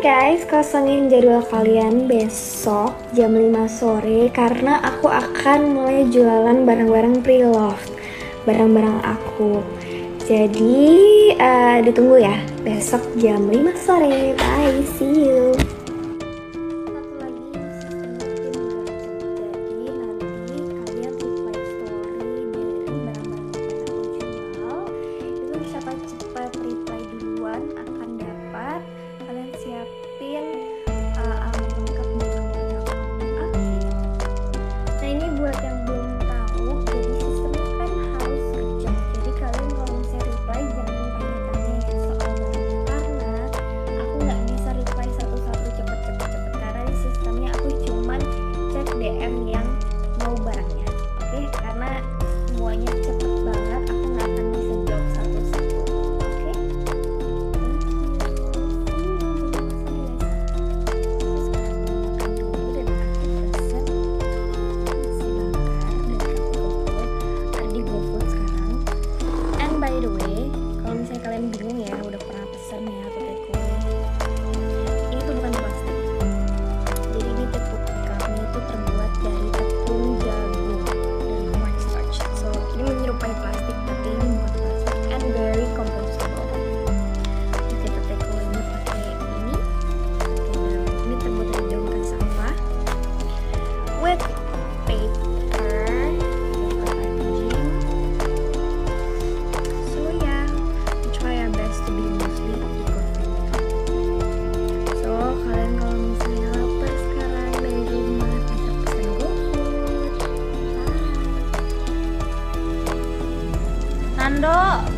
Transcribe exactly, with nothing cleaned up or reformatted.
guys, kosongin jadwal kalian besok jam lima sore karena aku akan mulai jualan barang-barang pre-loved, barang-barang aku. Jadi uh, ditunggu ya besok jam lima sore. Bye, see you. Cepat reply duluan akan dapat. Kalian siapin uh, alamat lengkap dan nomor telepon. Nah ini buat yang belum tahu, jadi sistemnya kan harus kerja. Jadi kalian kalau misalnya reply jangan tanya-tanya ya soal barangnya, karena aku nggak bisa reply satu-satu cepet-cepet-cepet karena di sistemnya aku cuman cek D M yang mau barangnya. Oke, karena semuanya cepet banget, aku nggak akan bisa jawab satu-satu. By the way, kalau misalnya kalian bingung ya, udah pernah pesen ya atau takeaway, ini tuh bukan plastik. Jadi ini tepung kami itu terbuat dari tepung jagung dan cornstarch. So ini menyerupai plastik, tapi ini bukan plastik and very compostable. Kita takeaway-nya pakai ini. Ini terbuat dari daun cassava with paper. To be mostly eco-friendly. So kalian kalau misalnya lapar sekarang dari rumah bisa pesan GoFood. Bye. Nando.